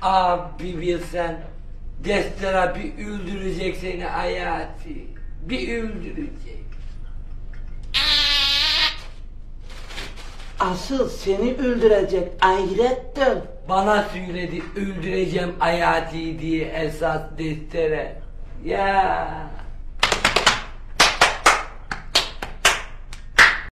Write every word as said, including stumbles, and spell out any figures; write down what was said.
Abi bilsen, Destera bir öldürecek seni Hayati. Bir öldürecek. Asıl seni öldürecek Hayrettin. Bana söyledi öldüreceğim Hayati diye esas Destera. Ya